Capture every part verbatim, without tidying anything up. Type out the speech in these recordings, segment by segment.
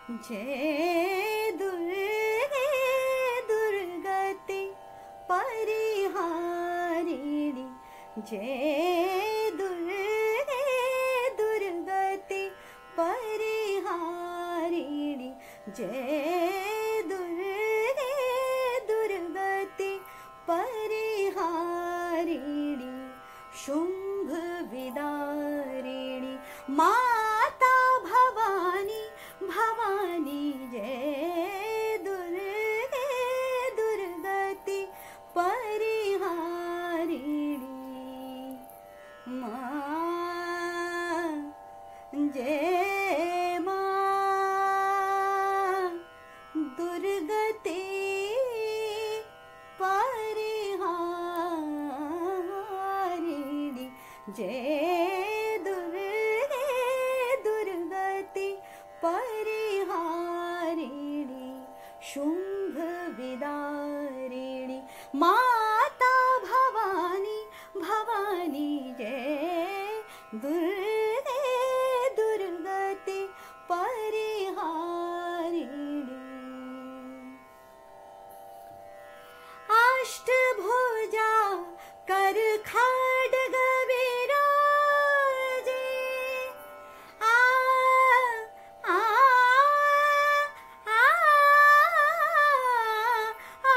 जय दुर्गे दुर्गति परिहारिणी, जय दुर्गे दुर्गति परिहारिणी, जय दुर्गे दुर्गति परिहारिणी, शुंभ विदारिणी माता भवानी भवानी, जय दुर्गे दुर्गति परिहारिणी मां, जय मां दुर्गति परिहारिणी, जय दुर्गे दुर्गति परिहारिणी, शुंभ विदारिणी माता भवानी भवानी, जय दुर्गे दुर्गति परिहारिणी, अष्टभुजा कर खड्ग विराजे, आ आ आ आ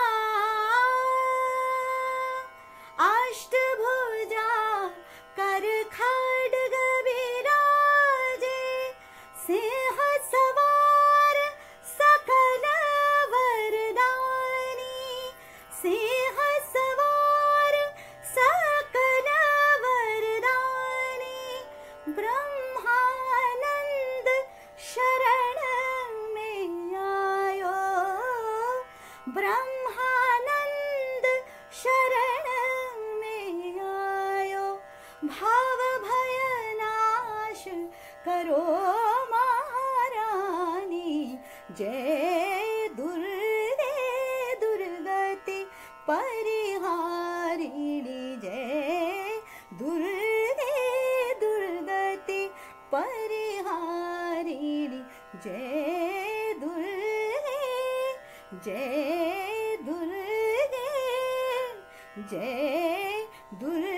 अष्टभुजा कर खड्ग विराजे, सिंह सवार सकल वरदानी, सिंह सवार सकल वरदानी, ब्रह्मानंद शरण में आयो, ब्रह्मानंद शरण में आयो, भाव भय नाश करो महारानी, जय दुर्गे दुर्गति परिहारिणी, जय दुर्गे दुर्गति परिहारिणी, जय दुर्गे जय दुर्गे जय दुर्गे।